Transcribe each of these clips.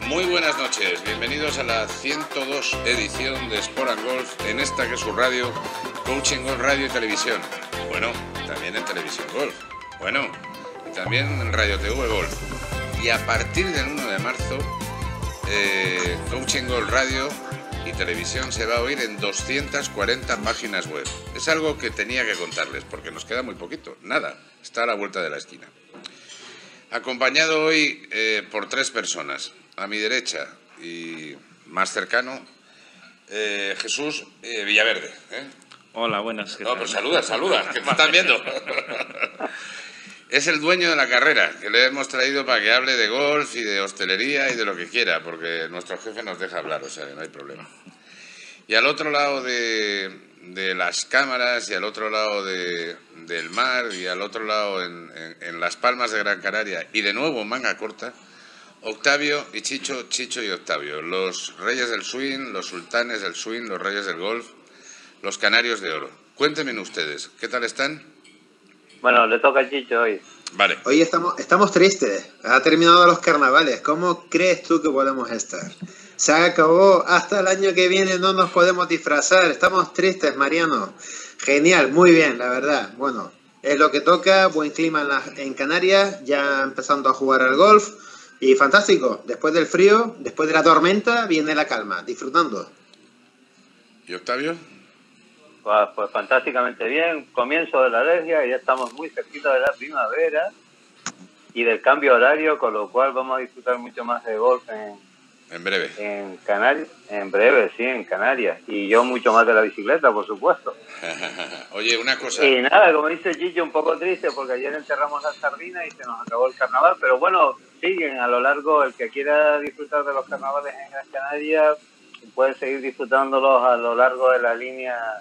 Muy buenas noches, bienvenidos a la 102 edición de Sport and Golf, en esta que es su radio, Coaching Golf Radio y Televisión. Bueno, también en Televisión Golf. Bueno, y también en Radio TV Golf. Y a partir del 1 de marzo, Coaching Golf Radio y Televisión se va a oír en 240 páginas web. Es algo que tenía que contarles, porque nos queda muy poquito. Nada, está a la vuelta de la esquina. Acompañado hoy por 3 personas. A mi derecha y más cercano, Jesús Villaverde. Hola, buenas. No, pero saluda, que te están viendo. Es el dueño de la carrera, que le hemos traído para que hable de golf y de hostelería y de lo que quiera, porque nuestro jefe nos deja hablar, o sea, que no hay problema. Y al otro lado de las cámaras, y al otro lado del mar, y al otro lado en Las Palmas de Gran Canaria, y de nuevo en manga corta, Octavio y Chicho y Octavio, los reyes del swing, los sultanes del swing, los reyes del golf, los canarios de oro. Cuéntenme ustedes, ¿qué tal están? Bueno, le toca a Chicho hoy. Vale. Hoy estamos tristes. Ha terminado los carnavales. ¿Cómo crees tú que podemos estar? Se acabó. Hasta el año que viene no nos podemos disfrazar. Estamos tristes, Mariano. Genial, muy bien, la verdad. Bueno, es lo que toca. Buen clima en Canarias. Ya empezando a jugar al golf. Y fantástico. Después del frío, después de la tormenta, viene la calma. Disfrutando. ¿Y Octavio? Pues fantásticamente bien. Comienzo de la alergia y ya estamos muy cerquita de la primavera y del cambio horario, con lo cual vamos a disfrutar mucho más de golf en breve. En Canarias. En breve, sí, en Canarias. Y yo mucho más de la bicicleta, por supuesto. Oye, una cosa. Y nada, como dice Chicho, un poco triste porque ayer enterramos la sardina y se nos acabó el carnaval. Pero bueno, siguen a lo largo. El que quiera disfrutar de los carnavales en Gran Canaria puede seguir disfrutándolos a lo largo de la línea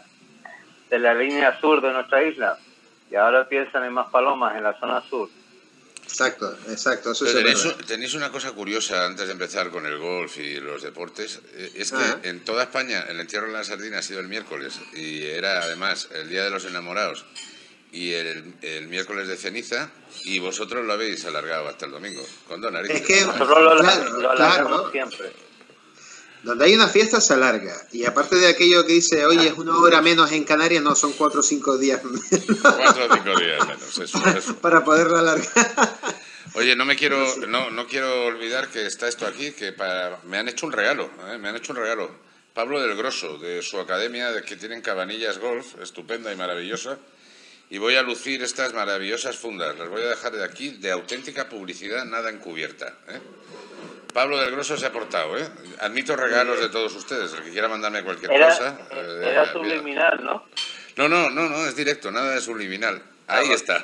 sur de nuestra isla. Y ahora piensan en Maspalomas, en la zona sur. Exacto. Eso tenéis una cosa curiosa antes de empezar con el golf y los deportes. Es que en toda España el entierro de la sardina ha sido el miércoles y era además el Día de los Enamorados y el miércoles de ceniza, y vosotros lo habéis alargado hasta el domingo. ¿Con dos narices? Es que nosotros lo alargamos siempre. Donde hay una fiesta se alarga. Y aparte de aquello que dice, oye, es 1 hora menos en Canarias, no, son 4 o 5 días menos. 4 o 5 días menos, eso. Para poderlo alargar. Oye, no quiero olvidar que está esto aquí, que me han hecho un regalo, Pablo del Grosso, de su academia, de que tienen Cabanillas Golf, estupenda y maravillosa. Y voy a lucir estas maravillosas fundas. Las voy a dejar de aquí, de auténtica publicidad, nada encubierta, Pablo del Grosso se ha portado, Admito regalos de todos ustedes. El que quiera mandarme cualquier cosa. Era subliminal, ¿no? No, es directo, nada de subliminal. Ahí está.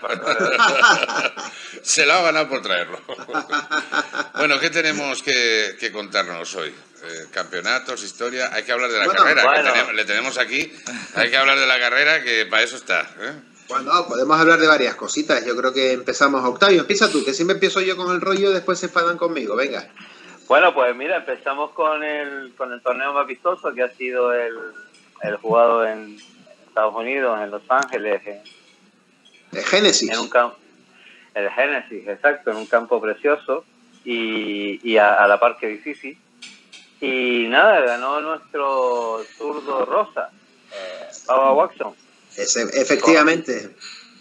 Se lo ha ganado por traerlo. Bueno, ¿qué tenemos que contarnos hoy? Campeonatos, historia. Hay que hablar de la carrera. Bueno. Que le tenemos aquí. Hay que hablar de la carrera, que para eso está. Bueno, podemos hablar de varias cositas. Yo creo que empezamos. Octavio, empieza tú, que siempre empiezo yo con el rollo, después se enfadan conmigo. Venga. Bueno, pues mira, empezamos con el torneo más vistoso, que ha sido el jugado en Estados Unidos, en Los Ángeles. El Génesis. El Génesis, exacto, en un campo precioso y a la par que difícil. Y nada, ganó nuestro zurdo rosa, Bubba Watson. Efectivamente.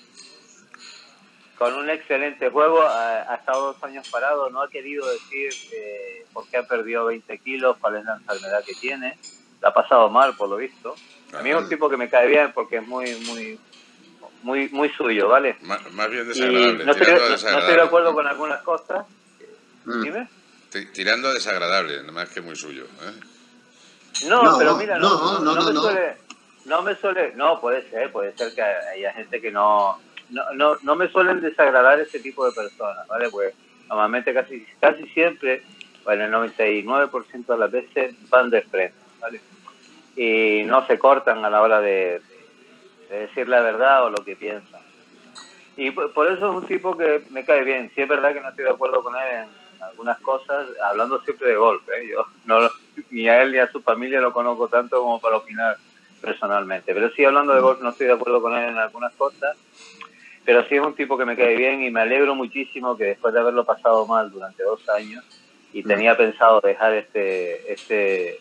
Con un excelente juego. Ha estado 2 años parado, no ha querido decir por qué ha perdido 20 kilos, cuál es la enfermedad que tiene. La ha pasado mal, por lo visto. A mí es un tipo que me cae bien porque es muy suyo, ¿vale? Más bien desagradable. No estoy de acuerdo con algunas cosas. ¿Dime? Tirando a desagradable, más que muy suyo. No, pero mira, no me suele... No, puede ser que haya gente que no me suelen desagradar ese tipo de personas, ¿vale? Pues normalmente casi siempre, bueno, el 99% de las veces van de frente, ¿vale? Y no se cortan a la hora de decir la verdad o lo que piensan. Y por eso es un tipo que me cae bien. Sí es verdad que no estoy de acuerdo con él en algunas cosas, hablando siempre de golf, Yo ni a él ni a su familia lo conozco tanto como para opinar personalmente. Pero sí, hablando de golf, no estoy de acuerdo con él en algunas cosas. Pero sí es un tipo que me cae bien y me alegro muchísimo que después de haberlo pasado mal durante 2 años, y tenía pensado dejar este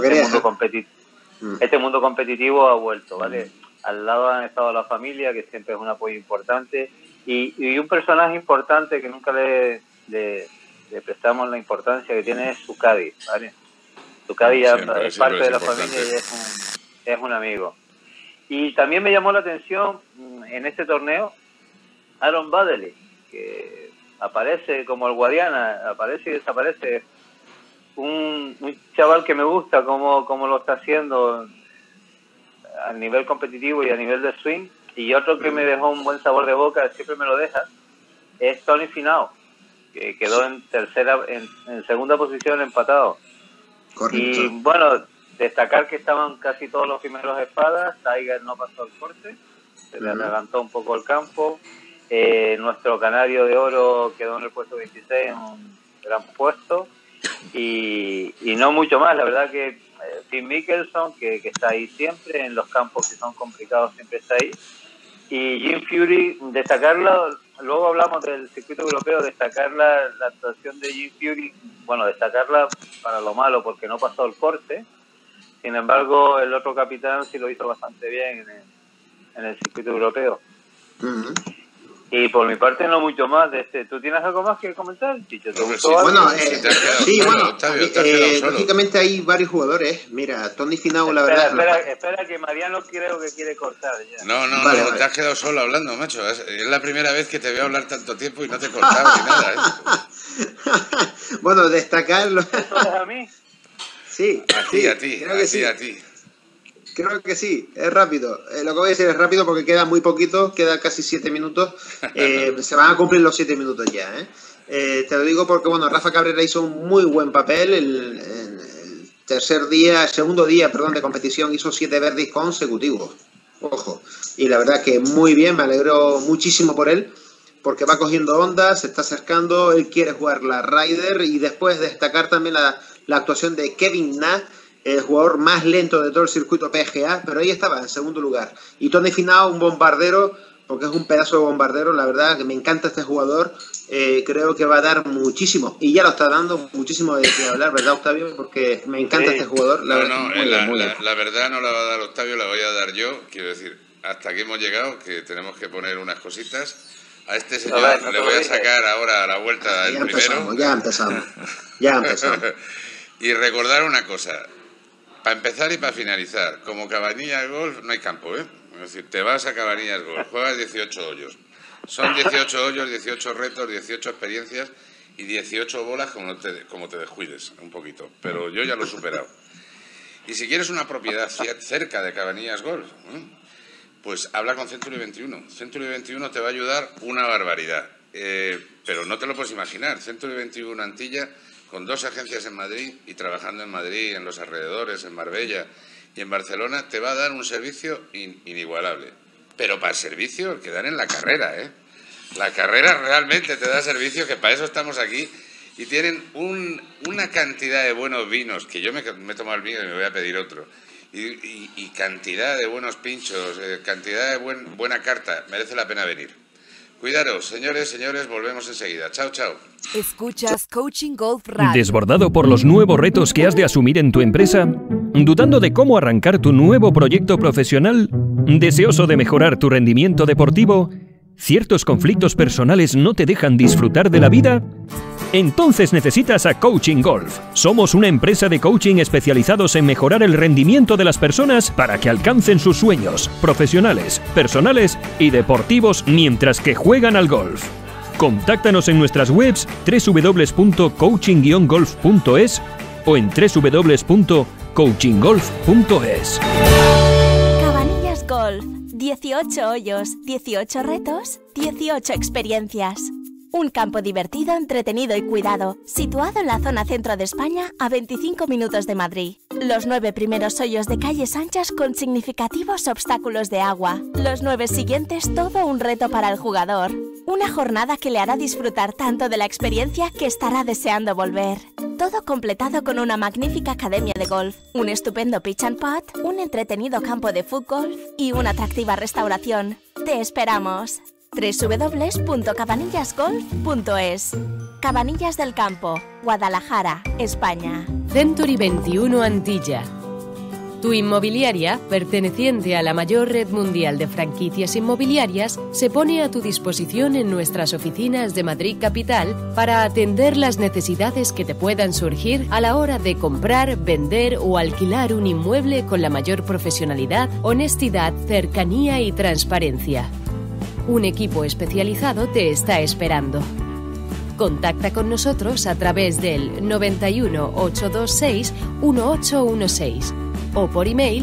mundo competitivo. Ha vuelto, ¿vale? Al lado han estado la familia, que siempre es un apoyo importante, y un personaje importante que nunca le prestamos la importancia que tiene es su Cádiz, ¿vale? Su Cádiz es parte de la familia y es un amigo. Y también me llamó la atención en este torneo Aaron Baddeley, que aparece como el Guadiana, aparece y desaparece. Un chaval que me gusta cómo lo está haciendo a nivel competitivo y a nivel de swing. Y otro que me dejó un buen sabor de boca, siempre me lo deja, es Tony Finau, que quedó en segunda posición empatado. Correcto. Y bueno, destacar que estaban casi todos los primeros espadas. Tiger no pasó el corte, se le adelantó un poco el campo. Nuestro canario de oro quedó en el puesto 26, en un gran puesto, y no mucho más. La verdad que Tim Mickelson, que está ahí siempre, en los campos que son complicados siempre está ahí, y Jim Furyk, destacarlo. Luego hablamos del circuito europeo, destacar la actuación de Jim Furyk, bueno, destacarla para lo malo porque no pasó el corte. Sin embargo, el otro capitán sí lo hizo bastante bien en el circuito europeo. Y por mi parte no mucho más de este. ¿Tú tienes algo más que comentar, Chicho? ¿Te gustó algo? Bueno, lógicamente hay varios jugadores. Mira, Tony Finau, la verdad... Espera, que Mariano creo que quiere cortar ya. No, vale. Te has quedado solo hablando, macho. Es la primera vez que te veo hablar tanto tiempo y no te he cortado ni nada. Bueno, destacarlo. ¿Eso es a mí? Sí, a ti. Creo que sí, es rápido. Lo que voy a decir es rápido porque queda muy poquito, queda casi 7 minutos. Se van a cumplir los 7 minutos ya. Te lo digo porque, bueno, Rafa Cabrera hizo un muy buen papel. El segundo día de competición, hizo 7 birdies consecutivos. Ojo. Y la verdad que muy bien, me alegro muchísimo por él, porque va cogiendo ondas, se está acercando, él quiere jugar la Ryder. Y después destacar también la actuación de Kevin Na, el jugador más lento de todo el circuito PGA, pero ahí estaba, en segundo lugar. Y Tony Finau, un bombardero, porque es un pedazo de bombardero, la verdad que me encanta este jugador, creo que va a dar muchísimo, y ya lo está dando muchísimo de qué hablar, ¿verdad, Octavio? Porque me encanta este jugador. La verdad no la va a dar Octavio, la voy a dar yo. Quiero decir, hasta aquí hemos llegado, que tenemos que poner unas cositas. A este señor le voy a sacar ahora a la vuelta el primero. Ya empezamos. Y recordar una cosa, para empezar y para finalizar, como Cabanillas Golf no hay campo, ¿eh? Es decir, te vas a Cabanillas Golf, juegas 18 hoyos. Son 18 hoyos, 18 retos, 18 experiencias y 18 bolas como te descuides un poquito. Pero yo ya lo he superado. Y si quieres una propiedad cerca de Cabanillas Golf, pues habla con Century 21. Century 21 te va a ayudar una barbaridad. Pero no te lo puedes imaginar. Century 21 Antilla, con 2 agencias en Madrid y trabajando en Madrid, en los alrededores, en Marbella y en Barcelona, te va a dar un servicio inigualable. Pero para el servicio, el que dan en la carrera, ¿eh? La carrera realmente te da servicio, que para eso estamos aquí. Y tienen una cantidad de buenos vinos, que yo me he tomado el vino y me voy a pedir otro. Y cantidad de buenos pinchos, cantidad de buena carta. Merece la pena venir. Cuidaros, señores, volvemos enseguida. Chao, chao. Escuchas Coaching Golf Radio. ¿Desbordado por los nuevos retos que has de asumir en tu empresa? ¿Dudando de cómo arrancar tu nuevo proyecto profesional? ¿Deseoso de mejorar tu rendimiento deportivo? ¿Ciertos conflictos personales no te dejan disfrutar de la vida? Entonces necesitas a Coaching Golf. Somos una empresa de coaching especializados en mejorar el rendimiento de las personas para que alcancen sus sueños profesionales, personales y deportivos mientras que juegan al golf. Contáctanos en nuestras webs www.coaching-golf.es o en www.coachinggolf.es. Cabanillas Golf. 18 hoyos, 18 retos, 18 experiencias. Un campo divertido, entretenido y cuidado, situado en la zona centro de España, a 25 minutos de Madrid. Los 9 primeros hoyos de calles anchas con significativos obstáculos de agua. Los 9 siguientes, todo un reto para el jugador. Una jornada que le hará disfrutar tanto de la experiencia que estará deseando volver. Todo completado con una magnífica academia de golf, un estupendo pitch and putt, un entretenido campo de fútbol y una atractiva restauración. ¡Te esperamos! www.cabanillasgolf.es. Cabanillas del Campo, Guadalajara, España. Century 21 Antilla. Tu inmobiliaria, perteneciente a la mayor red mundial de franquicias inmobiliarias, se pone a tu disposición en nuestras oficinas de Madrid Capital para atender las necesidades que te puedan surgir a la hora de comprar, vender o alquilar un inmueble con la mayor profesionalidad, honestidad, cercanía y transparencia. Un equipo especializado te está esperando. Contacta con nosotros a través del 91 826 1816 o por email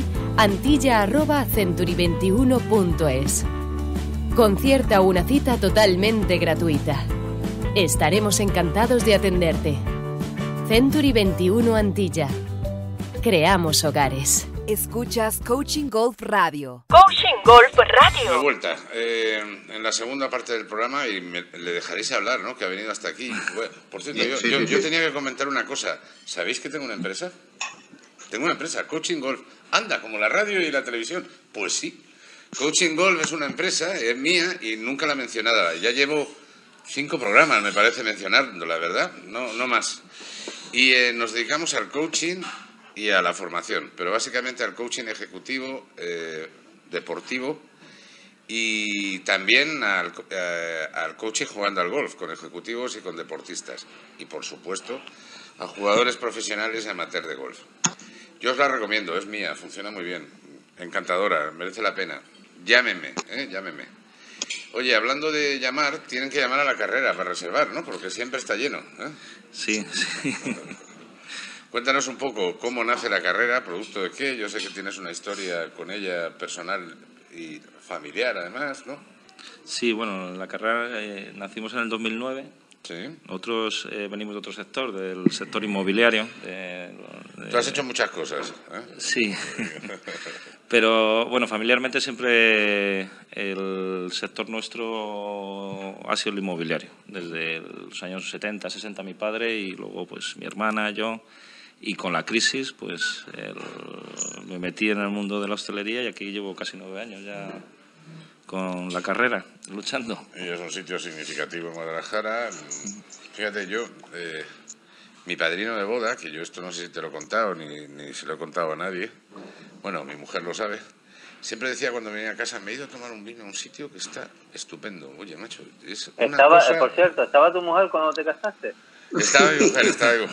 antilla@century21.es. Concierta una cita totalmente gratuita. Estaremos encantados de atenderte. Century 21 Antilla. Creamos hogares. Escuchas Coaching Golf Radio. Coaching Golf Radio. De vuelta, en la segunda parte del programa, y le dejaréis hablar, ¿no? Que ha venido hasta aquí. Bueno, por cierto, yo tenía que comentar una cosa. ¿Sabéis que tengo una empresa? Tengo una empresa, Coaching Golf. Anda, como la radio y la televisión. Pues sí. Coaching Golf es una empresa, es mía y nunca la he mencionado. Ya llevo 5 programas, me parece, mencionando, la verdad. No más. Y nos dedicamos al coaching y a la formación, pero básicamente al coaching ejecutivo, deportivo, y también al coaching jugando al golf, con ejecutivos y con deportistas. Y, por supuesto, a jugadores profesionales y amateur de golf. Yo os la recomiendo, es mía, funciona muy bien, encantadora, merece la pena. Llámenme, llámenme. Oye, hablando de llamar, tienen que llamar a la carrera para reservar, ¿no? Porque siempre está lleno, ¿eh? Sí. Cuéntanos un poco cómo nace la carrera, producto de qué. Yo sé que tienes una historia con ella personal y familiar, además, ¿no? Sí, bueno, la carrera nacimos en el 2009. Sí. Nosotros venimos de otro sector, del sector inmobiliario. Tú has hecho muchas cosas, ¿eh? Sí. Pero, bueno, familiarmente siempre el sector nuestro ha sido el inmobiliario. Desde los años 70, 60 mi padre y luego pues mi hermana, yo. Y con la crisis, pues me metí en el mundo de la hostelería y aquí llevo casi 9 años ya con la carrera, luchando. Y es un sitio significativo en Guadalajara. Fíjate, yo, mi padrino de boda, que yo esto no sé si te lo he contado ni se lo he contado a nadie, bueno, mi mujer lo sabe, siempre decía cuando venía a casa, me he ido a tomar un vino a un sitio que está estupendo. Oye, macho, es una cosa... Por cierto, ¿estaba tu mujer cuando te casaste? Estaba mi mujer.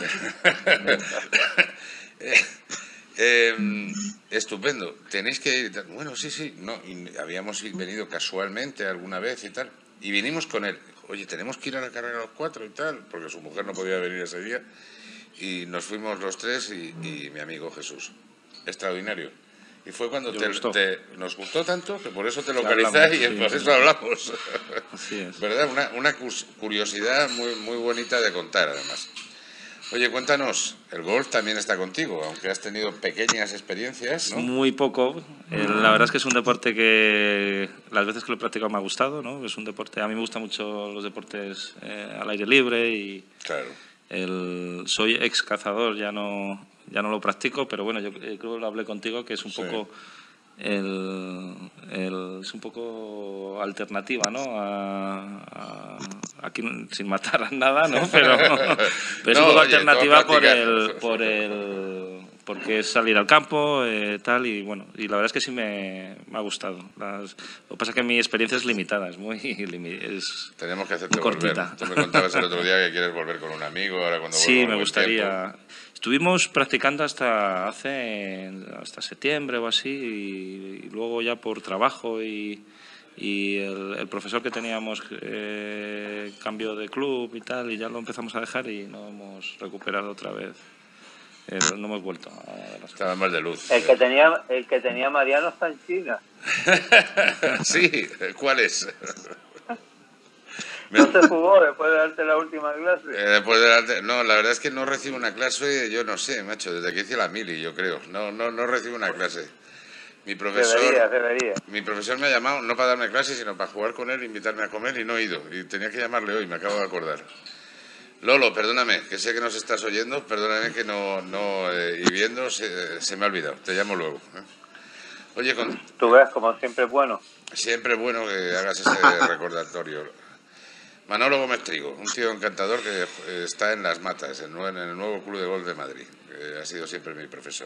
Estupendo. Tenéis que ir. Bueno, sí. No, y habíamos venido casualmente alguna vez y tal. Y vinimos con él. Oye, tenemos que ir a la carrera los 4 y tal, porque su mujer no podía venir ese día. Y nos fuimos los 3 y mi amigo Jesús. Extraordinario. Y fue cuando nos gustó tanto que por eso te localizáis y por eso hablamos. Así es. ¿Verdad? Una curiosidad muy bonita de contar, además. Oye, cuéntanos, el golf también está contigo, aunque has tenido pequeñas experiencias, ¿no? Muy poco. La verdad es que es un deporte que las veces que lo he practicado me ha gustado, ¿no? Es un deporte, a mí me gustan mucho los deportes al aire libre y claro. Soy ex cazador, ya no lo practico, pero bueno, yo creo que lo hablé contigo, que es un poco es un poco alternativa, ¿no? Aquí sin matar a nada, ¿no? Pero es un poco alternativa porque es salir al campo, tal, y bueno, y la verdad es que sí me ha gustado. Lo que pasa es que mi experiencia es limitada, es tenemos que hacerte cortita. Volver. Tú me contabas el otro día que quieres volver con un amigo, ahora cuando sí, me gustaría. Estuvimos practicando hasta septiembre o así, y luego ya por trabajo y el profesor que teníamos cambió de club y tal, y ya lo empezamos a dejar y no hemos recuperado otra vez. No hemos vuelto a las Estaba mal de luz. El que tenía Mariano está en China. Sí, ¿cuál es? ¿No se jugó después de darte la última clase? No, la verdad es que no recibo una clase, yo no sé, macho, desde que hice la mili, yo creo. No recibo una clase. Mi profesor me ha llamado, no para darme clase, sino para jugar con él, invitarme a comer, y no he ido. Y tenía que llamarle hoy, me acabo de acordar. Lolo, perdóname, que sé que nos estás oyendo, perdóname que y viendo se me ha olvidado, te llamo luego. Oye, tú ves, como siempre es bueno. Siempre es bueno que hagas ese recordatorio. Manolo Gómez Trigo, un tío encantador que está en Las Matas, en el nuevo Club de Golf de Madrid, que ha sido siempre mi profesor.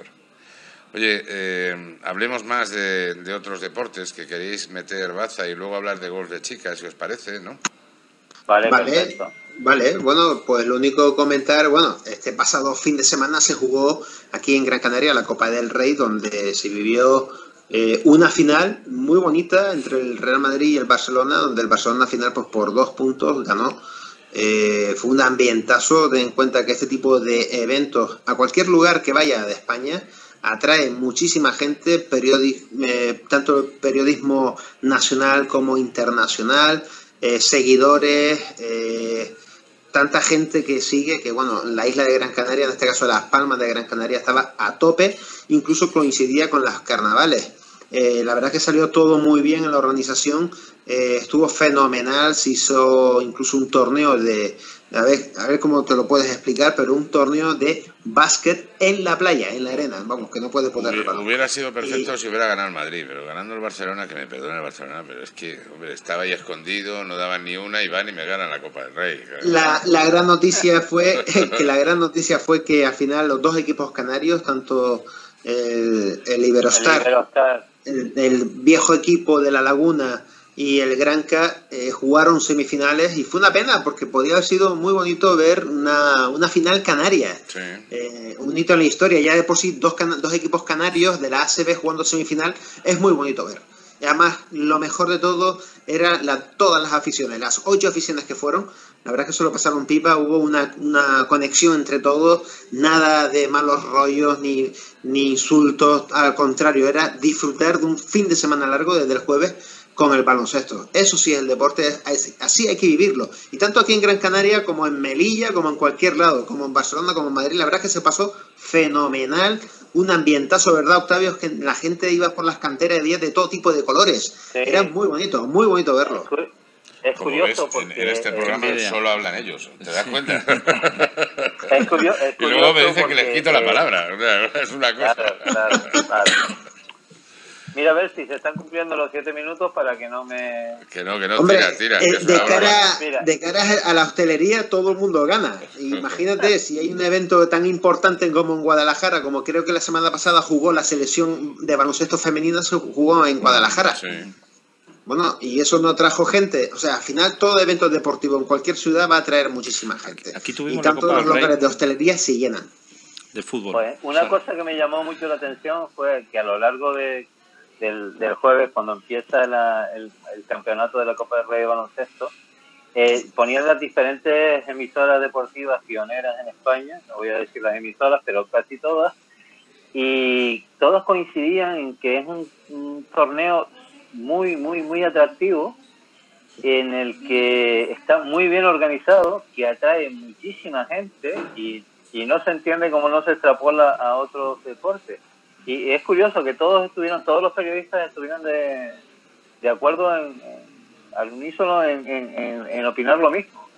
Oye, hablemos más de otros deportes, que queréis meter baza y luego hablar de golf de chicas, si os parece, ¿no? Vale, perfecto. Vale, bueno, pues lo único que comentar, bueno, este pasado fin de semana se jugó aquí en Gran Canaria la Copa del Rey, donde se vivió una final muy bonita entre el Real Madrid y el Barcelona, donde el Barcelona final pues por 2 puntos ganó. Fue un ambientazo. Ten en cuenta que este tipo de eventos, a cualquier lugar que vaya de España, atrae muchísima gente, tanto periodismo nacional como internacional, seguidores, tanta gente que sigue, que bueno, la isla de Gran Canaria, en este caso Las Palmas de Gran Canaria, estaba a tope, incluso coincidía con los carnavales. La verdad que salió todo muy bien en la organización, estuvo fenomenal, se hizo incluso un torneo a ver cómo te lo puedes explicar, pero un torneo de básquet en la playa, en la arena, vamos, que no puedes poder Hubiera sido perfecto si hubiera ganado el Madrid, pero ganando el Barcelona, que me perdone el Barcelona, pero es que, hombre, estaba ahí escondido, no daban ni una y van y me ganan la Copa del Rey. La gran noticia fue que al final los dos equipos canarios, tanto el Iberostar, el viejo equipo de La Laguna y el Granca, jugaron semifinales, y fue una pena porque podía haber sido muy bonito ver una final canaria. Sí. Un hito en la historia. Ya de por sí dos equipos canarios de la ACB jugando semifinal es muy bonito ver. Y además, lo mejor de todo era todas las aficiones, las 8 aficiones que fueron. La verdad es que se lo pasaron pipa, hubo una conexión entre todos, nada de malos rollos ni insultos, al contrario, era disfrutar de un fin de semana largo desde el jueves con el baloncesto. Eso sí es el deporte, así hay que vivirlo. Y tanto aquí en Gran Canaria como en Melilla, como en cualquier lado, como en Barcelona, como en Madrid, la verdad es que se pasó fenomenal. Un ambientazo, ¿verdad, Octavio? Es que la gente iba por las canteras de días de todo tipo de colores. Sí. Era muy bonito verlo. Es curioso porque en este programa solo hablan ellos, ¿te das cuenta? Es curioso y luego me dicen que les quito la palabra, es una cosa. Claro. Mira a ver si se están cumpliendo los 7 minutos para que no me... Que no, hombre, tira. De cara a la hostelería todo el mundo gana. Imagínate, si hay un evento tan importante como en Guadalajara, como creo que la semana pasada jugó la selección de baloncesto femenina, se jugó en Guadalajara. Sí. Bueno, y eso no trajo gente. O sea, al final todo evento deportivo en cualquier ciudad va a atraer muchísima gente. Aquí tuvimos y tanto los locales de hostelería se llenan. De fútbol. Pues, una cosa que me llamó mucho la atención fue que a lo largo del jueves, cuando empieza el campeonato de la Copa del Rey de baloncesto, ponían las diferentes emisoras deportivas pioneras en España, no voy a decir las emisoras, pero casi todas, y todos coincidían en que es un torneo muy atractivo, en el que está muy bien organizado, que atrae muchísima gente y no se entiende cómo no se extrapola a otros deportes. Y es curioso que todos los periodistas estuvieron de acuerdo al unísono en opinar lo mismo.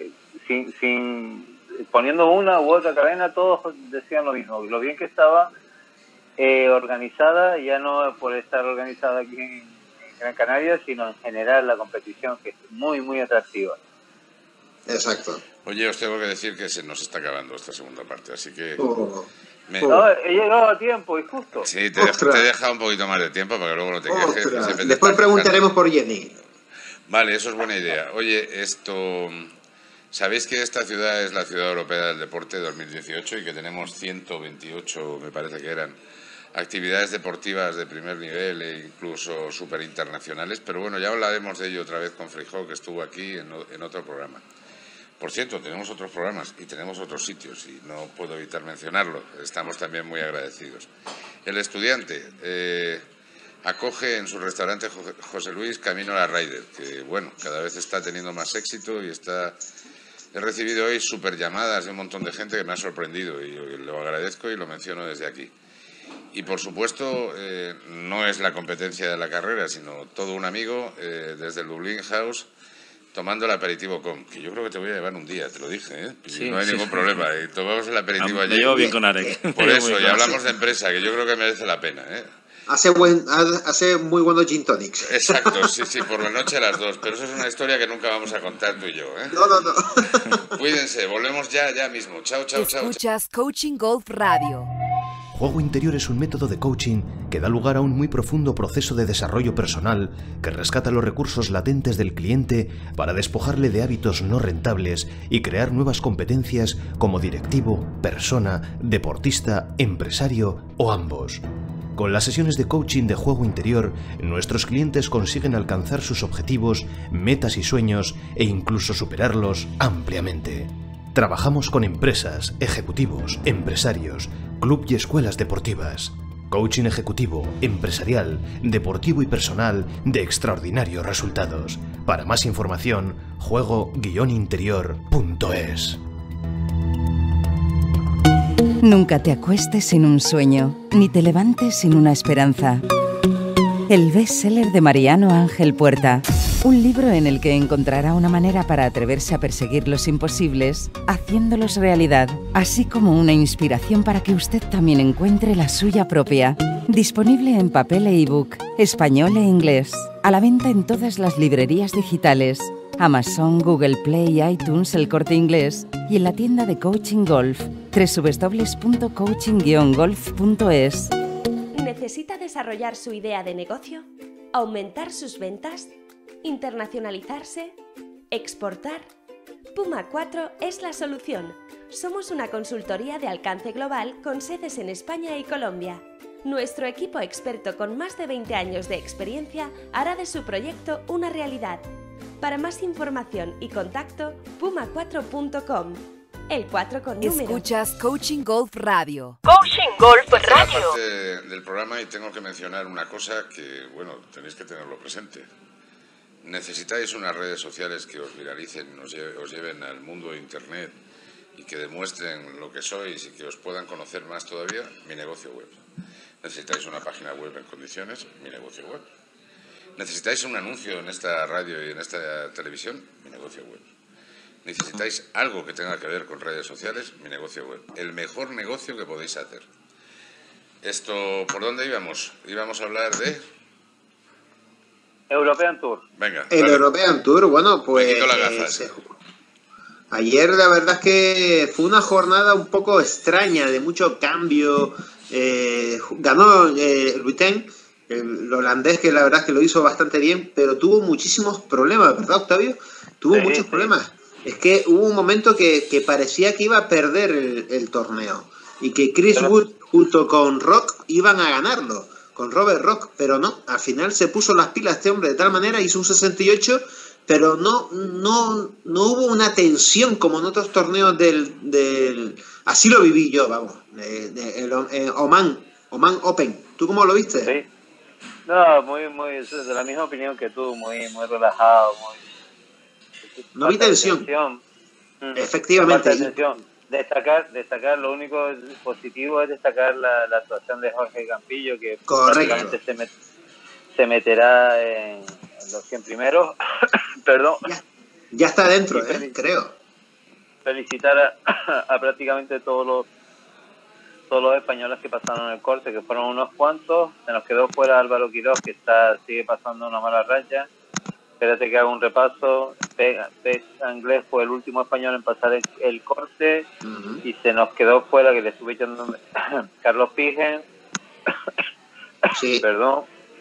Sin poniendo una u otra cadena, todos decían lo mismo. Lo bien que estaba organizada, ya no por estar organizada aquí en Gran Canaria, sino en general la competición, que es muy atractiva. Exacto. Oye, os tengo que decir que se nos está acabando esta segunda parte, así que... No, he llegado a tiempo, y justo. Sí, te he dejado un poquito más de tiempo para que luego no te quejes. Después preguntaremos por Jenny. Vale, eso es buena idea. Oye, ¿sabéis que esta ciudad es la Ciudad Europea del Deporte 2018 y que tenemos 128, me parece que eran, actividades deportivas de primer nivel e incluso súper internacionales? Pero bueno, ya hablaremos de ello otra vez con Feijó, que estuvo aquí en otro programa. Por cierto, tenemos otros programas y tenemos otros sitios y no puedo evitar mencionarlo. Estamos también muy agradecidos. El Estudiante acoge en su restaurante José Luis Camino a la Raider, que bueno, cada vez está teniendo más éxito y he recibido hoy súper llamadas de un montón de gente que me ha sorprendido y lo agradezco y lo menciono desde aquí. Y por supuesto, no es la competencia de la carrera, sino todo un amigo desde el Dublín House, tomando el aperitivo que yo creo que te voy a llevar un día, te lo dije, ¿eh? Sí, no hay ningún problema. Y tomamos el aperitivo allí. Me llevo bien con Arek. Por eso, y hablamos de empresa, que yo creo que merece la pena, ¿eh? Hace muy buenos gin tonics. Exacto, sí, por la noche a las 2. Pero eso es una historia que nunca vamos a contar tú y yo, ¿eh? No. Cuídense, volvemos ya mismo. Chao. Escuchas Coaching Golf Radio. Juego Interior es un método de coaching que da lugar a un muy profundo proceso de desarrollo personal que rescata los recursos latentes del cliente para despojarle de hábitos no rentables y crear nuevas competencias como directivo, persona, deportista, empresario o ambos. Con las sesiones de coaching de Juego Interior, nuestros clientes consiguen alcanzar sus objetivos, metas y sueños e incluso superarlos ampliamente. Trabajamos con empresas, ejecutivos, empresarios, club y escuelas deportivas. Coaching ejecutivo, empresarial, deportivo y personal de extraordinarios resultados. Para más información, juego-interior.es. Nunca te acuestes sin un sueño, ni te levantes sin una esperanza. El bestseller de Mariano Ángel Puerta. Un libro en el que encontrará una manera para atreverse a perseguir los imposibles, haciéndolos realidad, así como una inspiración para que usted también encuentre la suya propia. Disponible en papel e ebook, español e inglés. A la venta en todas las librerías digitales, Amazon, Google Play, iTunes, El Corte Inglés y en la tienda de Coaching Golf, www.coaching-golf.es. ¿Necesita desarrollar su idea de negocio? ¿Aumentar sus ventas? ¿Internacionalizarse? ¿Exportar? Puma 4 es la solución. Somos una consultoría de alcance global con sedes en España y Colombia. Nuestro equipo experto con más de 20 años de experiencia hará de su proyecto una realidad. Para más información y contacto, puma4.com. El 4 con número. Escuchas Coaching Golf Radio. Coaching Golf Radio. Esta parte del programa y tengo que mencionar una cosa que, bueno, tenéis que tenerlo presente. Necesitáis unas redes sociales que os viralicen, os lleven al mundo de Internet y que demuestren lo que sois y que os puedan conocer más todavía. Mi negocio web. Necesitáis una página web en condiciones. Mi negocio web. Necesitáis un anuncio en esta radio y en esta televisión. Mi negocio web. Necesitáis algo que tenga que ver con redes sociales. Mi negocio web. El mejor negocio que podéis hacer. Esto, ¿por dónde íbamos? Íbamos a hablar de... European Tour. Venga. El European Tour, bueno, pues... Ayer la verdad es que fue una jornada un poco extraña, de mucho cambio. Ganó Ruiten, el holandés, que la verdad es que lo hizo bastante bien, pero tuvo muchísimos problemas, ¿verdad, Octavio? Tuvo muchos problemas. Es que hubo un momento que parecía que iba a perder el torneo y que Chris Wood junto con Rock iban a ganarlo, con Robert Rock, pero no, al final se puso las pilas este hombre de tal manera, hizo un 68, pero no hubo una tensión como en otros torneos así lo viví yo, vamos, el Oman Open. ¿Tú cómo lo viste? Sí. No, muy, de la misma opinión que tú, muy relajado, no vi tensión. Efectivamente. Destacar, lo único positivo es destacar la actuación de Jorge Campillo, que prácticamente se meterá en los 100 primeros. Perdón. Ya está dentro, creo. Felicitar a prácticamente todos los españoles que pasaron el corte, que fueron unos cuantos. Se nos quedó fuera Álvaro Quirós, que sigue pasando una mala racha. Espérate que haga un repaso. Anglés fue el último español en pasar el corte, y se nos quedó fuera, que le estuve echando Carlos Pigen. Sí. Perdón.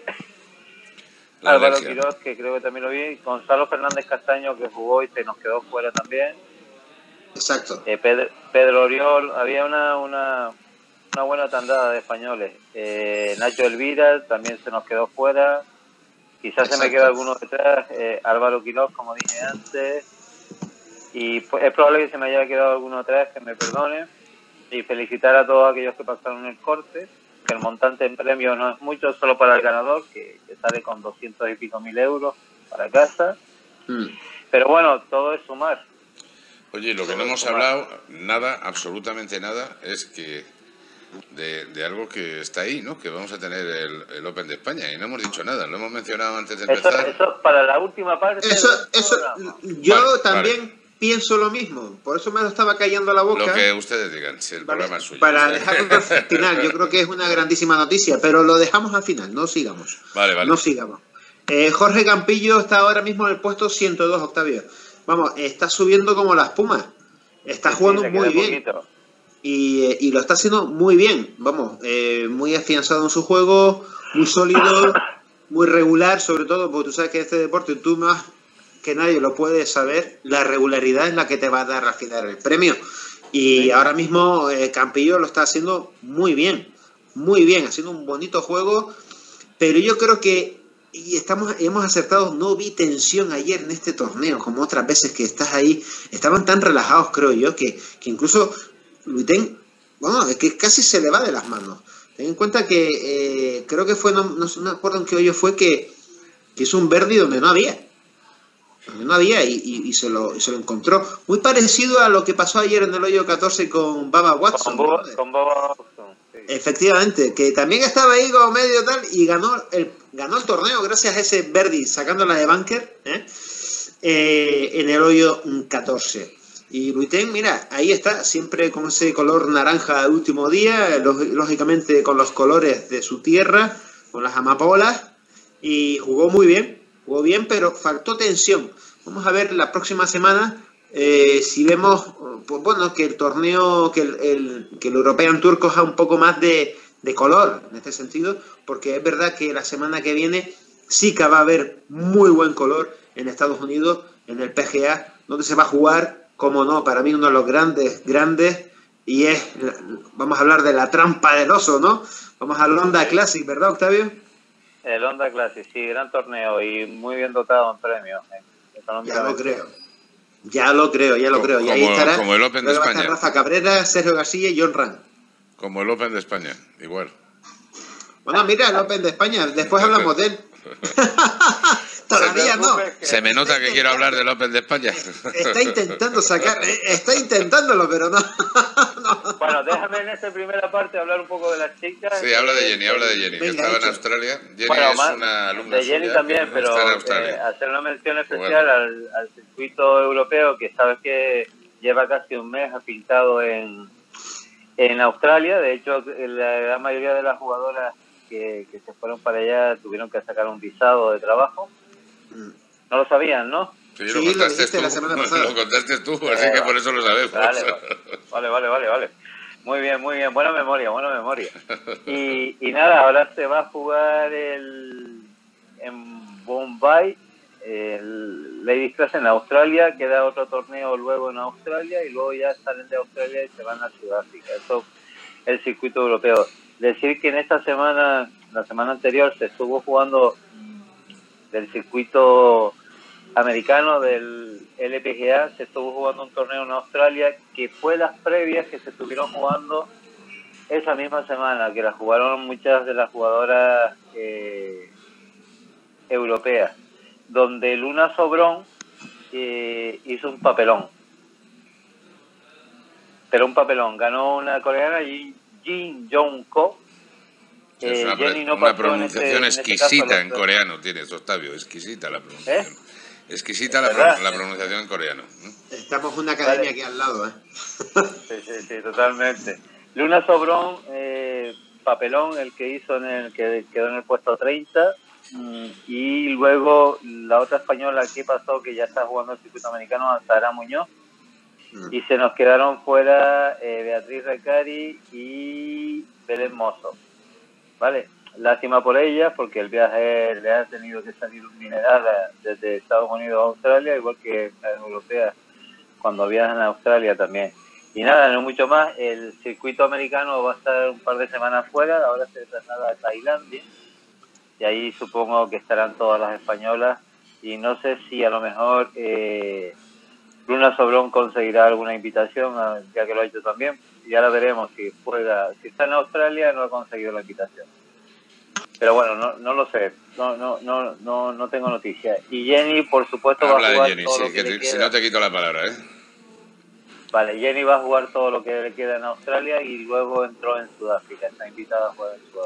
Álvaro Quirós, que creo que también lo vi. Gonzalo Fernández Castaño, que jugó y se nos quedó fuera también. Exacto. Pedro Oriol. Había una buena tandada de españoles. Nacho Elvira también se nos quedó fuera. Quizás se me queda alguno detrás, Álvaro Quirós, como dije antes, y es probable que se me haya quedado alguno atrás, que me perdone, y felicitar a todos aquellos que pasaron el corte, que el montante en premio no es mucho, solo para el ganador, que sale con 200 y pico mil euros para casa, pero bueno, todo es sumar. Oye, lo que no hemos hablado, nada, absolutamente nada, es que de algo que está ahí, ¿no? Que vamos a tener el Open de España, y no hemos dicho nada, lo hemos mencionado antes de empezar. Eso para la última parte. Yo también pienso lo mismo, por eso me lo estaba callando la boca. Lo que ustedes digan, si el programa es suyo. Para dejarlo al final, yo creo que es una grandísima noticia, pero lo dejamos al final, no sigamos. Vale. No sigamos. Jorge Campillo está ahora mismo en el puesto 102, Octavio. Vamos, está subiendo como la espuma. Está jugando muy bien. Y lo está haciendo muy bien. Vamos, muy afianzado en su juego, muy sólido, muy regular, sobre todo, porque tú sabes que este deporte, tú más que nadie lo puede saber, la regularidad es la que te va a dar al final el premio. Y ahora mismo Campillo lo está haciendo muy bien, haciendo un bonito juego, pero yo creo que hemos acertado. No vi tensión ayer en este torneo, como otras veces que estás ahí. Estaban tan relajados, creo yo, que incluso Luiten, bueno, es que casi se le va de las manos. Ten en cuenta que creo que fue, no me acuerdo en qué hoyo fue, que hizo un birdie donde no había. Y se lo encontró. Muy parecido a lo que pasó ayer en el hoyo 14 con Bubba Watson. Con Bubba Watson, sí. Efectivamente, que también estaba ahí como medio tal y ganó el torneo gracias a ese birdie sacándola de bunker en el hoyo 14. Y Luiten, mira, ahí está, siempre con ese color naranja del último día, lógicamente con los colores de su tierra, con las amapolas, y jugó bien, pero faltó tensión. Vamos a ver la próxima semana si vemos, pues bueno, que el torneo, que el European Tour coja un poco más de color en este sentido, porque es verdad que la semana que viene sí que va a haber muy buen color en Estados Unidos, en el PGA, donde se va a jugar, como no, para mí uno de los grandes, y vamos a hablar de la trampa del oso, ¿no? Vamos al Honda Classic, ¿verdad, Octavio? El Honda Classic, sí, gran torneo y muy bien dotado en premios. Ya lo creo. Y ahí estará, como el Open de España. Rafa Cabrera, Sergio García y John Ram. Como el Open de España, igual. Bueno, mira, el Open de España, después hablamos de él. Todavía no. Se me nota que quiero hablar del Open de España. Está intentándolo, pero no. Bueno, déjame en esta primera parte hablar un poco de las chicas. Sí, habla de Jenny, Venga, que estaba en Australia. Jenny bueno, es una alumna de Jenny suya, también, pero hacer una mención especial al circuito europeo, que sabes que lleva casi un mes apintado en Australia. De hecho, la gran mayoría de las jugadoras que se fueron para allá tuvieron que sacar un visado de trabajo. No lo sabían, ¿no? Sí, lo contaste tú. La semana pasada. Lo contaste tú, así que por eso lo sabemos. Vale. Muy bien. Buena memoria. Y nada, ahora se va a jugar en Bombay, el Ladies Class en Australia, queda otro torneo luego en Australia y luego ya salen de Australia y se van a Sudáfrica. Eso es el circuito europeo. Decir que en esta semana, la semana anterior, se estuvo jugando del circuito americano del LPGA, se estuvo jugando un torneo en Australia que fue las previas que se estuvieron jugando esa misma semana, que las jugaron muchas de las jugadoras europeas, donde Luna Sobrón hizo un papelón. Pero un papelón, ganó una coreana, Jin Jong-ko. Es una pronunciación exquisita en coreano tienes, Octavio, exquisita la pronunciación. Exquisita la pronunciación en coreano. Estamos en una academia aquí al lado, Sí, totalmente. Luna Sobrón, papelón, el que hizo que quedó en el puesto 30, y luego la otra española que pasó, que ya está jugando el circuito americano, Sara Muñoz, y se nos quedaron fuera Beatriz Recari y Belén Mozo. Vale, lástima por ella, porque el viaje le ha tenido que salir minerada desde Estados Unidos a Australia, igual que las europeas cuando viajan a Australia también. Y nada, no mucho más. El circuito americano va a estar un par de semanas fuera, ahora se traslada a Tailandia, y ahí supongo que estarán todas las españolas, y no sé si a lo mejor Luna Sobrón conseguirá alguna invitación, ya que lo ha hecho también. Y ahora veremos si juega. Si está en Australia, no ha conseguido la invitación. Pero bueno, no lo sé. No tengo noticias. Y Jenny, por supuesto, va a jugar Jenny, todo lo que le queda. Si no te quito la palabra, Vale, Jenny va a jugar todo lo que le queda en Australia y luego entró en Sudáfrica. Está invitada a jugar en Sudáfrica.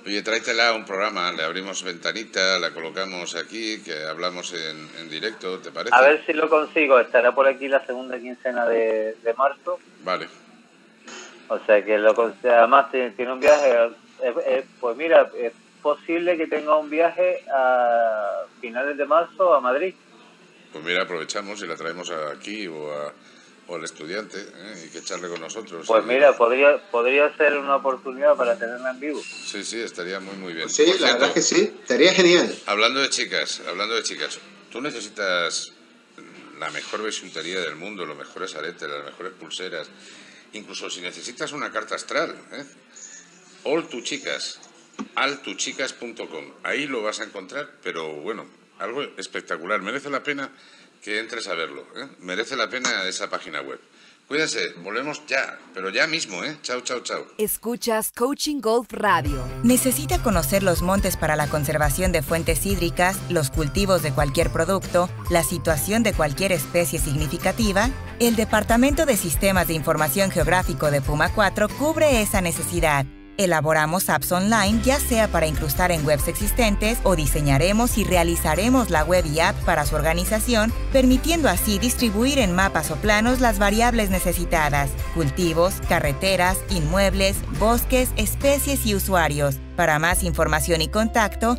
Oye, tráetela a un programa, le abrimos ventanita, la colocamos aquí, que hablamos en directo, ¿te parece? A ver si lo consigo, estará por aquí la segunda quincena de marzo. Vale. O sea que además tiene un viaje, pues mira, es posible que tenga un viaje a finales de marzo a Madrid. Pues mira, aprovechamos y la traemos aquí o al estudiante, y que charle con nosotros. Pues mira, podría ser una oportunidad para tenerla en vivo. Sí, estaría muy bien. Pues sí, la verdad es que sí, estaría genial. Hablando de chicas, tú necesitas la mejor bisutería del mundo, los mejores aretes, las mejores pulseras, incluso si necesitas una carta astral, altuchicas.com, ahí lo vas a encontrar, pero bueno, algo espectacular, merece la pena que entres a verlo, merece la pena esa página web. Cuídense, volvemos ya, pero ya mismo, Chao. Escuchas Coaching Golf Radio. ¿Necesita conocer los montes para la conservación de fuentes hídricas, los cultivos de cualquier producto, la situación de cualquier especie significativa? El Departamento de Sistemas de Información Geográfico de Puma 4 cubre esa necesidad. Elaboramos apps online, ya sea para incrustar en webs existentes o diseñaremos y realizaremos la web y app para su organización, permitiendo así distribuir en mapas o planos las variables necesitadas: cultivos, carreteras, inmuebles, bosques, especies y usuarios. Para más información y contacto,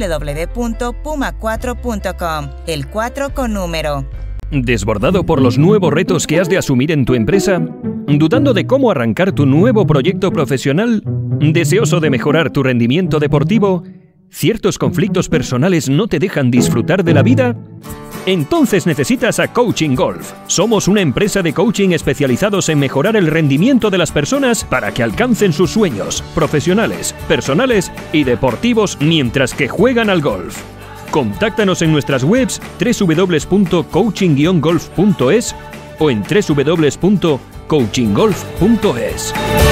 www.puma4.com, el 4 con número. ¿Desbordado por los nuevos retos que has de asumir en tu empresa? ¿Dudando de cómo arrancar tu nuevo proyecto profesional? ¿Deseoso de mejorar tu rendimiento deportivo? ¿Ciertos conflictos personales no te dejan disfrutar de la vida? Entonces necesitas a Coaching Golf. Somos una empresa de coaching especializados en mejorar el rendimiento de las personas para que alcancen sus sueños profesionales, personales y deportivos mientras que juegan al golf. Contáctanos en nuestras webs www.coaching-golf.es o en www.coachinggolf.es.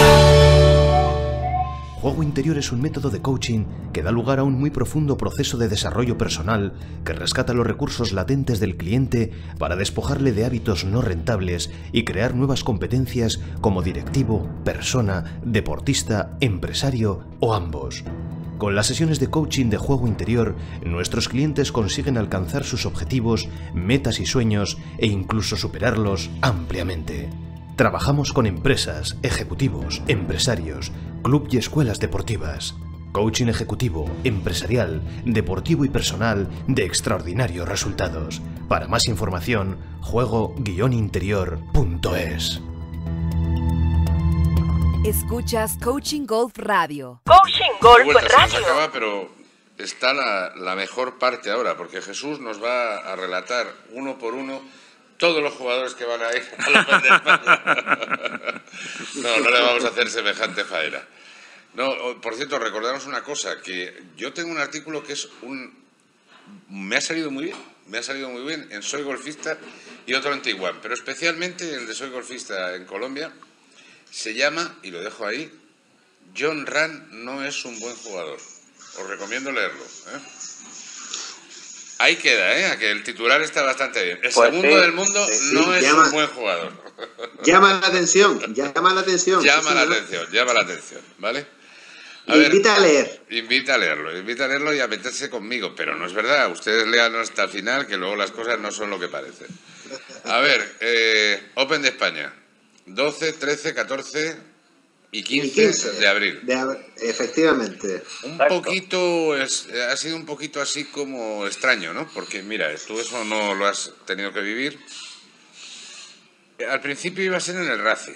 Juego interior es un método de coaching que da lugar a un muy profundo proceso de desarrollo personal que rescata los recursos latentes del cliente para despojarle de hábitos no rentables y crear nuevas competencias como directivo, persona, deportista, empresario o ambos. Con las sesiones de coaching de juego interior, nuestros clientes consiguen alcanzar sus objetivos, metas y sueños e incluso superarlos ampliamente. Trabajamos con empresas, ejecutivos, empresarios, club y escuelas deportivas. Coaching ejecutivo, empresarial, deportivo y personal de extraordinarios resultados. Para más información, juego-interior.es. Escuchas Coaching Golf Radio. Coaching Golf Radio. Se nos acaba, pero está la mejor parte ahora, porque Jesús nos va a relatar uno por uno todos los jugadores que van a ir a la Open de España. No le vamos a hacer semejante faena. No, por cierto, recordamos una cosa, que yo tengo un artículo que es me ha salido muy bien en Soy Golfista y otro en Taiwán, pero especialmente el de Soy Golfista en Colombia. Se llama, y lo dejo ahí, Jon Rahm no es un buen jugador. Os recomiendo leerlo. Ahí queda, que el titular está bastante bien. El segundo del mundo no es un buen jugador. Llama la atención. Llama la atención, ¿vale? Invita a leer. Invita a leerlo y a meterse conmigo, pero no es verdad. Ustedes lean hasta el final, que luego las cosas no son lo que parecen. A ver, Open de España. 12, 13, 14 y 15 de abril. Efectivamente. Ha sido un poquito así como extraño, ¿no? Porque mira, tú eso no lo has tenido que vivir. Al principio iba a ser en el RACI.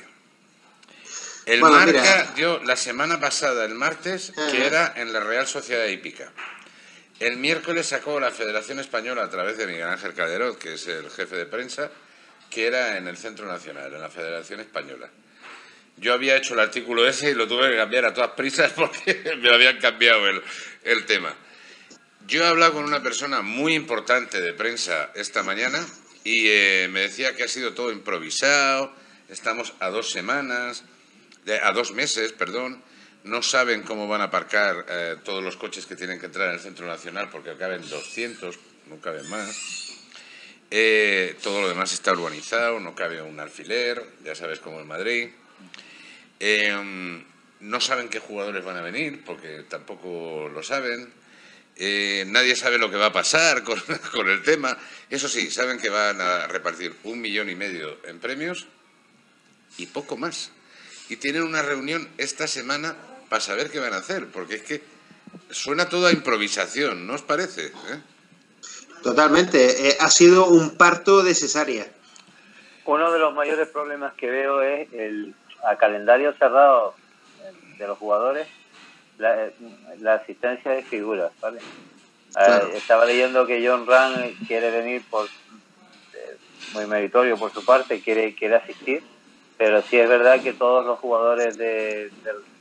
Marca dio la semana pasada, el martes, que era en la Real Sociedad Hípica. El miércoles sacó la Federación Española a través de Miguel Ángel Calderón, que es el jefe de prensa, que era en el Centro Nacional, en la Federación Española. Yo había hecho el artículo ese y lo tuve que cambiar a todas prisas porque me habían cambiado el tema. Yo he hablado con una persona muy importante de prensa esta mañana y me decía que ha sido todo improvisado, estamos a 2 meses, no saben cómo van a aparcar todos los coches que tienen que entrar en el Centro Nacional porque caben 200, no caben más. Todo lo demás está urbanizado, no cabe un alfiler, ya sabes, como en Madrid. no saben qué jugadores van a venir, porque tampoco lo saben. Nadie sabe lo que va a pasar con el tema. Eso sí, saben que van a repartir 1,5 millones en premios y poco más. Y tienen una reunión esta semana para saber qué van a hacer, porque es que suena todo a improvisación, ¿no os parece? Totalmente. Ha sido un parto de cesárea. Uno de los mayores problemas que veo es a calendario cerrado de los jugadores, la asistencia de figuras, ¿vale? Claro. Estaba leyendo que John Ram quiere venir muy meritorio por su parte, quiere asistir, pero sí es verdad que todos los jugadores de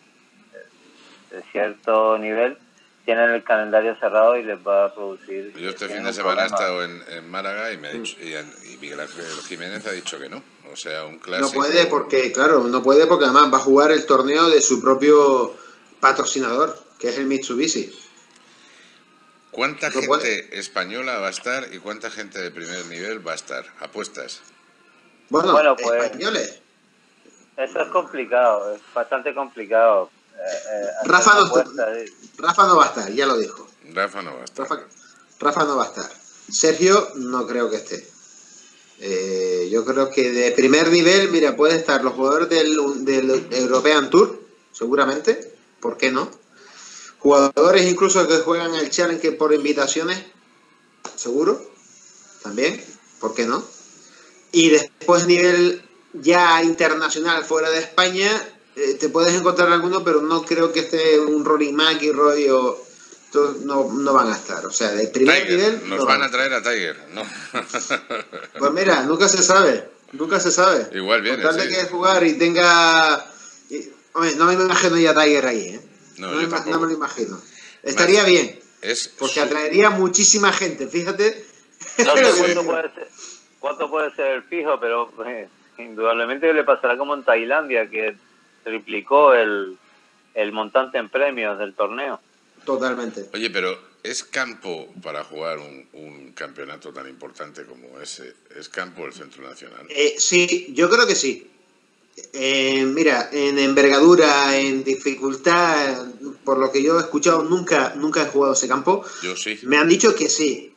cierto nivel tienen el calendario cerrado y les va a producir... Yo este fin de semana he estado en Málaga y me ha dicho, y Miguel Ángel Jiménez ha dicho que no. O sea, un clásico... No puede porque, claro, no puede porque además va a jugar el torneo de su propio patrocinador, que es el Mitsubishi. ¿Cuánta gente española va a estar y cuánta gente de primer nivel va a estar? ¿Apuestas? Bueno, pues, españoles. Eso es complicado, es bastante complicado. Rafa no va a estar, ya lo dijo. Rafa no va a estar. Rafa no va a estar. Sergio no creo que esté. Yo creo que de primer nivel, mira, pueden estar los jugadores del European Tour, seguramente. ¿Por qué no? Jugadores incluso que juegan el Challenge por invitaciones, seguro. También, ¿por qué no? Y después nivel ya internacional fuera de España, te puedes encontrar alguno, pero no creo que esté un Rory McIlroy o... No van a estar, o sea, de primer Tiger, nivel... Nos van a traer a Tiger, ¿no? Pues mira, nunca se sabe. Igual viene, con tal de que jugar y tenga... Hombre, no me imagino ya a Tiger ahí, ¿eh? No me lo imagino. Estaría bien, porque atraería muchísima gente, fíjate. No sé cuánto puede ser el fijo, pero indudablemente le pasará como en Tailandia, que triplicó el montante en premios del torneo. Totalmente. Oye, pero ¿es campo para jugar un campeonato tan importante como ese? ¿Es campo el Centro Nacional? Sí, yo creo que sí. Mira, en envergadura, en dificultad, por lo que yo he escuchado, nunca he jugado ese campo. Yo sí. Me han dicho que sí.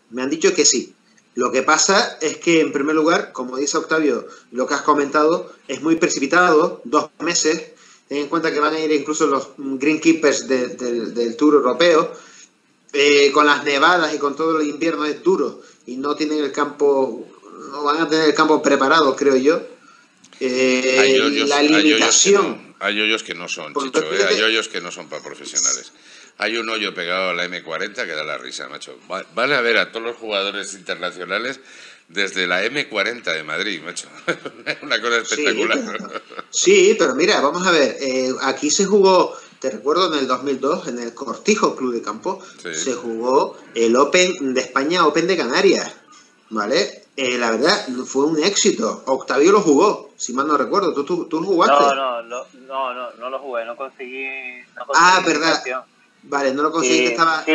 Lo que pasa es que, en primer lugar, como dice Octavio, lo que has comentado es muy precipitado, 2 meses. Ten en cuenta que van a ir incluso los greenkeepers del Tour Europeo. Con las nevadas y con todo el invierno es duro y no tienen el campo, no van a tener el campo preparado, creo yo. La limitación. Hay hoyos que no son, Chicho, hay hoyos que no son para profesionales. Hay un hoyo pegado a la M40 que da la risa, macho. Vale a ver a todos los jugadores internacionales desde la M40 de Madrid, macho. Una cosa espectacular. Sí, pero mira, vamos a ver. Aquí se jugó, te recuerdo, en el 2002, en el Cortijo Club de Campo, se jugó el Open de España, Open de Canarias, ¿vale? La verdad, fue un éxito. Octavio lo jugó, si mal no recuerdo. ¿Tú lo jugaste? No lo jugué, no conseguí verdad. Vale, no lo conseguí.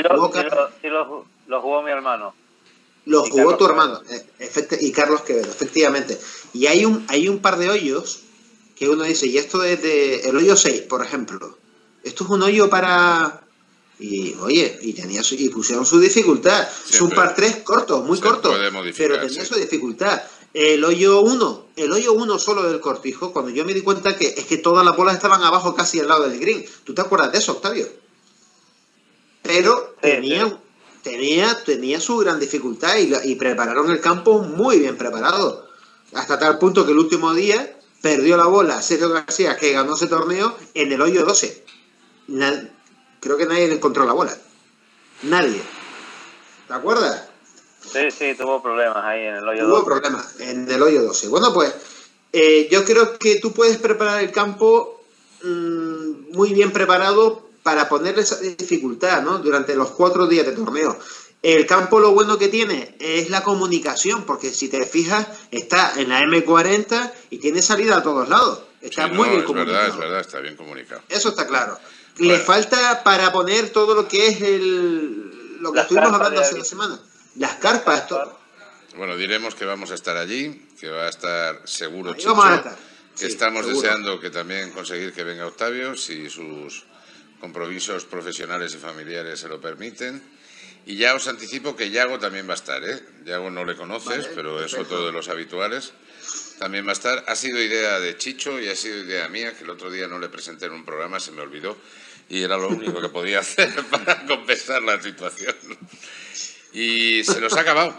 Lo jugó mi hermano. Lo jugó tu hermano, y Carlos Quevedo, efectivamente. Y hay un par de hoyos que uno dice, y esto es el hoyo 6, por ejemplo. Esto es un hoyo para... Y oye, y pusieron su dificultad. Es un par 3 corto, muy corto, pero tenía su dificultad. El hoyo 1 solo del Cortijo, cuando yo me di cuenta que es que todas las bolas estaban abajo casi al lado del green. ¿Tú te acuerdas de eso, Octavio? Pero tenía su gran dificultad y prepararon el campo muy bien preparado. Hasta tal punto que el último día perdió la bola Sergio García, que ganó ese torneo, en el hoyo 12. Creo que nadie le encontró la bola. Nadie. ¿Te acuerdas? Sí, tuvo problemas ahí en el hoyo 12. Tuvo problemas en el hoyo 12. Bueno, pues yo creo que tú puedes preparar el campo muy bien preparado para ponerle esa dificultad, ¿no? Durante los 4 días de torneo. El campo lo bueno que tiene es la comunicación, porque si te fijas, está en la M40 y tiene salida a todos lados. Está muy bien comunicado. Es verdad, está bien comunicado. Eso está claro. Le falta para poner todo lo que es lo que estuvimos hablando hace 2 semanas. Las carpas, todo. Bueno, diremos que vamos a estar allí, que va a estar seguro ahí Chicho. Vamos a estar. estamos deseando que también conseguir que venga Octavio, si sus compromisos profesionales y familiares se lo permiten. Y ya os anticipo que Yago también va a estar, ¿eh? Yago no le conoces, pero es otro de los habituales. También va a estar. Ha sido idea de Chicho y ha sido idea mía, que el otro día no le presenté en un programa, se me olvidó, y era lo único que podía hacer para compensar la situación. Y se nos ha acabado.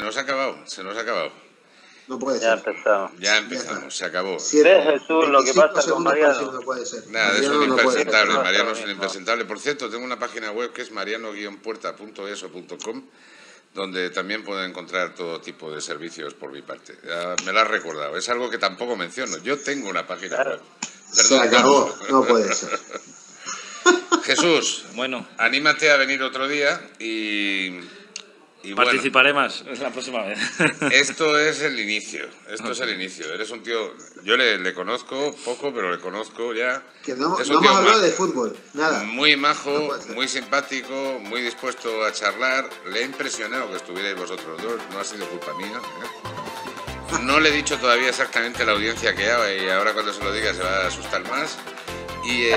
No puede ser. Ya empezamos, se acabó. ¿Ves, Jesús, lo que pasa con Mariano? No puede ser. Nada, eso es impresentable. Mariano es un impresentable. Por cierto, tengo una página web que es mariano-puerta.eso.com, donde también pueden encontrar todo tipo de servicios por mi parte. Me lo has recordado. Es algo que tampoco menciono. Yo tengo una página web. Perdón, se acabó. No puede ser. Jesús, bueno, anímate a venir otro día y participaré más la próxima vez. Esto es el inicio. Eres un tío, yo le conozco poco, pero le conozco ya. Que no hemos hablado de fútbol, nada. Muy majo, muy simpático, muy dispuesto a charlar. Le he impresionado que estuvierais vosotros dos, no ha sido culpa mía, ¿eh? No le he dicho todavía exactamente la audiencia que hay, y ahora cuando se lo diga se va a asustar más. Y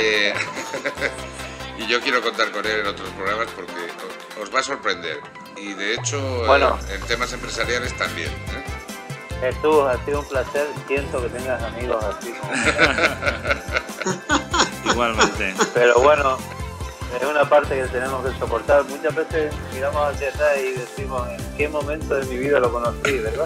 yo quiero contar con él en otros programas porque os va a sorprender. Y de hecho, en temas empresariales también, ¿eh? Jesús, ha sido un placer. Siento que tengas amigos así como... Igualmente. Pero bueno, es una parte que tenemos que soportar. Muchas veces miramos hacia atrás y decimos, ¿en qué momento de mi vida lo conocí, verdad?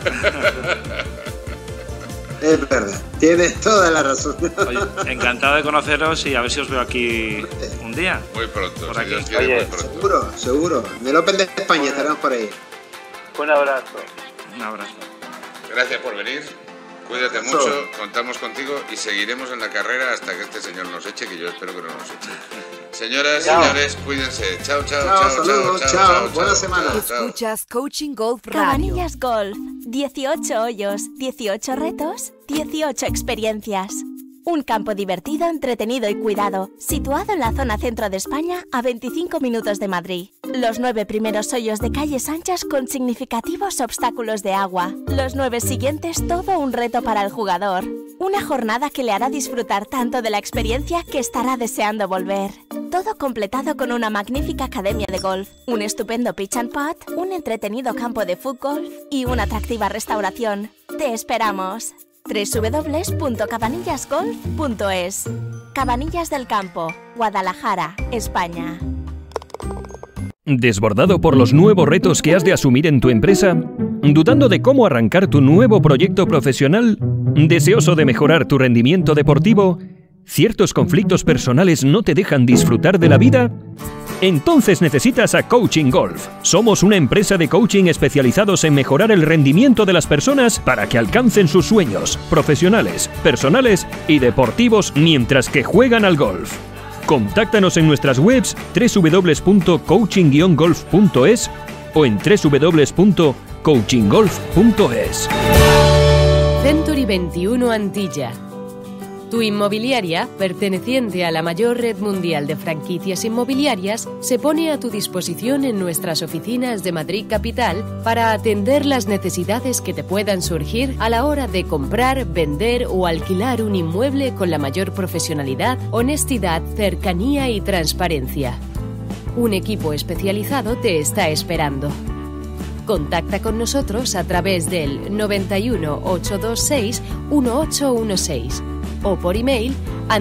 Es verdad, tienes toda la razón. Oye, encantado de conoceros y a ver si os veo aquí un día. Muy pronto, por aquí. Dios quiere, muy pronto. Seguro. En el Open de España estaremos por ahí. Un abrazo. Un abrazo. Gracias por venir. Cuídate mucho, contamos contigo y seguiremos en la carrera hasta que este señor nos eche, que yo espero que no nos eche. Señoras, señores, cuídense. Chao. Saludos, chao. Buena semana. Escuchas Coaching Golf Radio. Cabanillas Golf. 18 hoyos, 18 retos, 18 experiencias. Un campo divertido, entretenido y cuidado, situado en la zona centro de España, a 25 minutos de Madrid. Los 9 primeros hoyos de calles anchas con significativos obstáculos de agua. Los 9 siguientes, todo un reto para el jugador. Una jornada que le hará disfrutar tanto de la experiencia que estará deseando volver. Todo completado con una magnífica academia de golf, un estupendo pitch and putt, un entretenido campo de fútbol y una atractiva restauración. ¡Te esperamos! www.cabanillasgolf.es. Cabanillas del Campo, Guadalajara, España. ¿Desbordado por los nuevos retos que has de asumir en tu empresa? ¿Dudando de cómo arrancar tu nuevo proyecto profesional? ¿Deseoso de mejorar tu rendimiento deportivo? ¿Ciertos conflictos personales no te dejan disfrutar de la vida? Entonces necesitas a Coaching Golf. Somos una empresa de coaching especializados en mejorar el rendimiento de las personas para que alcancen sus sueños profesionales, personales y deportivos mientras que juegan al golf. Contáctanos en nuestras webs www.coaching-golf.es o en www.coachinggolf.es. Century 21 Antilla. Tu inmobiliaria, perteneciente a la mayor red mundial de franquicias inmobiliarias, se pone a tu disposición en nuestras oficinas de Madrid Capital para atender las necesidades que te puedan surgir a la hora de comprar, vender o alquilar un inmueble con la mayor profesionalidad, honestidad, cercanía y transparencia. Un equipo especializado te está esperando. Contacta con nosotros a través del 91 826 1816 o por email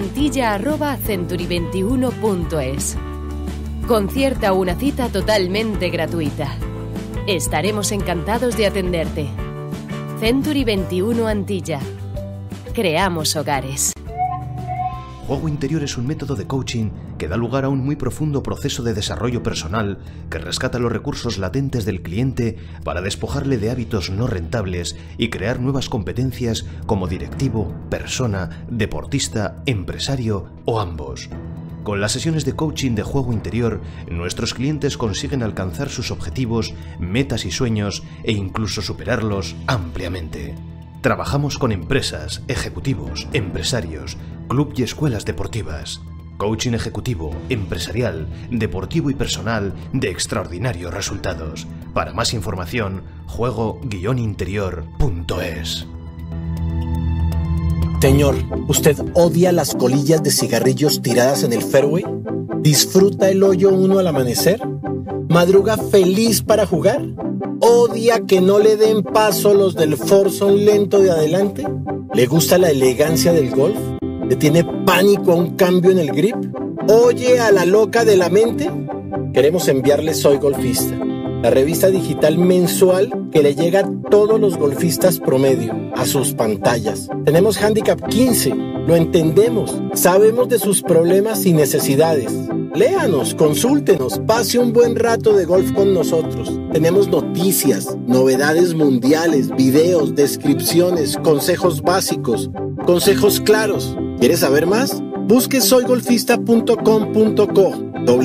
antilla@century21.es. Concierta una cita totalmente gratuita. Estaremos encantados de atenderte. Century 21 Antilla. Creamos hogares. Juego interior es un método de coaching que da lugar a un muy profundo proceso de desarrollo personal que rescata los recursos latentes del cliente para despojarle de hábitos no rentables y crear nuevas competencias como directivo, persona, deportista, empresario o ambos. Con las sesiones de coaching de juego interior, nuestros clientes consiguen alcanzar sus objetivos, metas y sueños e incluso superarlos ampliamente. Trabajamos con empresas, ejecutivos, empresarios, club y escuelas deportivas. Coaching ejecutivo, empresarial, deportivo y personal de extraordinarios resultados. Para más información, juego-interior.es. Señor, ¿usted odia las colillas de cigarrillos tiradas en el fairway? ¿Disfruta el hoyo 1 al amanecer? ¿Madruga feliz para jugar? ¿Odia que no le den paso los del foursome lento de adelante? ¿Le gusta la elegancia del golf? ¿Le tiene pánico a un cambio en el grip? ¿Oye a la loca de la mente? Queremos enviarle Soy Golfista, la revista digital mensual que le llega a todos los golfistas promedio, a sus pantallas. Tenemos Handicap 15, lo entendemos, sabemos de sus problemas y necesidades. Léanos, consúltenos, pase un buen rato de golf con nosotros. Tenemos noticias, novedades mundiales, videos, descripciones, consejos básicos, consejos claros. ¿Quieres saber más? Busque soygolfista.com.co,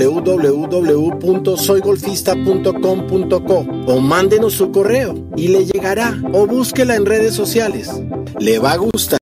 www.soygolfista.com.co o mándenos su correo y le llegará, o búsquela en redes sociales. Le va a gustar.